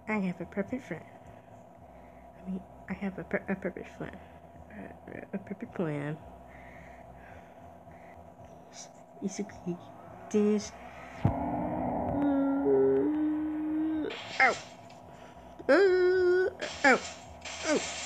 I have a perfect friend. I have a perfect plan. A perfect plan. Basically, this. Ow! Oh! Oh!